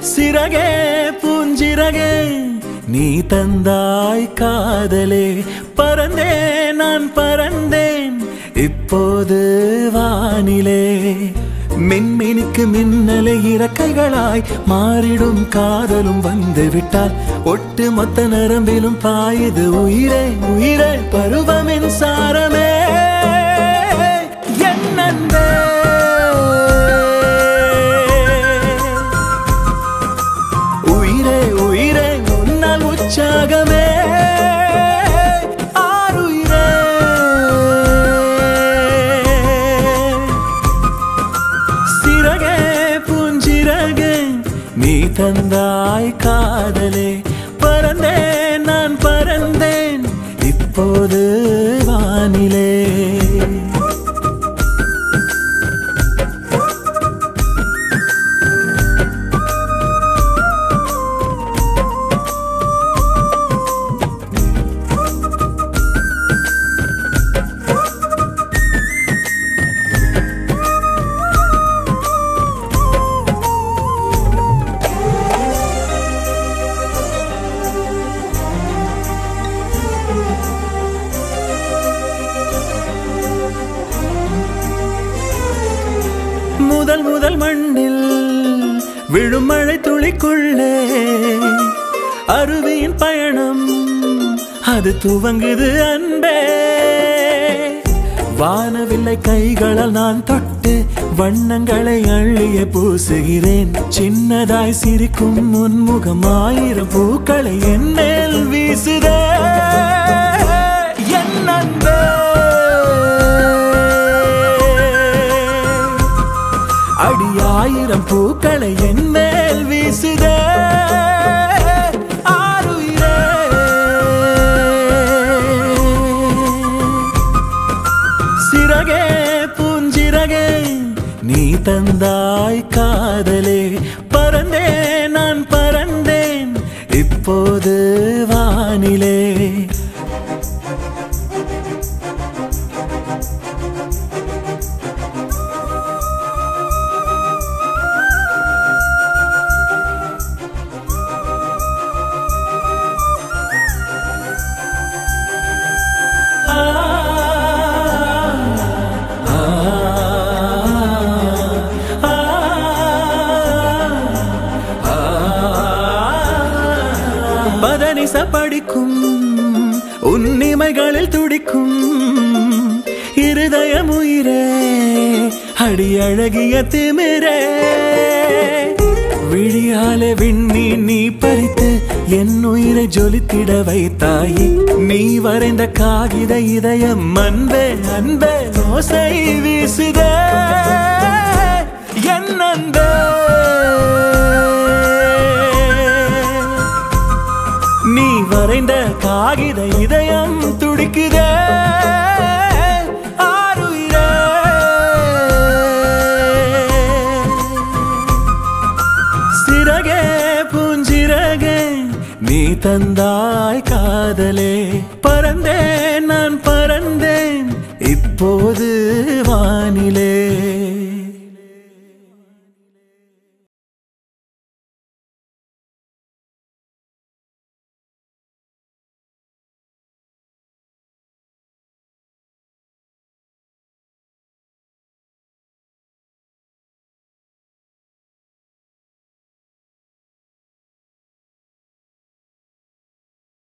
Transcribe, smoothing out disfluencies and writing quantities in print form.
சிறகே பூஞ்சிறகே நீ தந்தாய் காதலே பறந்தேன் நான் பறந்தேன் இப்போது வானிலே மின்மினிக்கு மின்னலை இறக்கைகளாய் மாறிடும் காதலும் வந்து விட்டால் ஒட்டு மொத்த நரம்பிலும் பாயுது உயிரே உயிரே பருவமின் சாரமே என் அன்பே உயிரே உயிரே உன்னால் உற்சாகமே நீ தந்தாய் காதலே பறந்தேன் நான் பறந்தேன் இப்போது வானிலே முதல் முதல் மண்ணில் விழும் மழை துளிக்குள்ளே அருவியின் பயணம் அது துவங்குது அன்பே வானவில்லை கைகளால் நான் தொட்டு வண்ணங்களை அள்ளிய பூசுகிறேன் சின்னதாய் சிரிக்கும் முன்முகம் ஆயிரம் பூக்களை என் மேல் வீசுதே என் அன்பே அடி ஆயிரம் பூக்களை என் மேல் வீசுதே ஆருயிரே சிறகே பூஞ்சிறகே நீ தந்தாய் காதலே பறந்தேன் நான் பறந்தேன் இப்போது வானிலே பதனிச படிக்கும் உன்னிமைகளில் துடிக்கும் இருதயம் உயிரே அடி அழகிய திமிரே விழியாலே விண்ணி நீ பறித்து என் உயிரை ஜொலித்திட வைத்தாய் நீ வரைந்த காகித இதயம் அன்பே அன்பே ஓசை வீசுதே என் அன்பே நீ வரைந்த காகித இதயம் துடிக்குதே ஆருயிரே சிறகே பூஞ்சிறகே நீ தந்தாய் காதலே பறந்தேன் நான் பறந்தேன் இப்போது வானிலே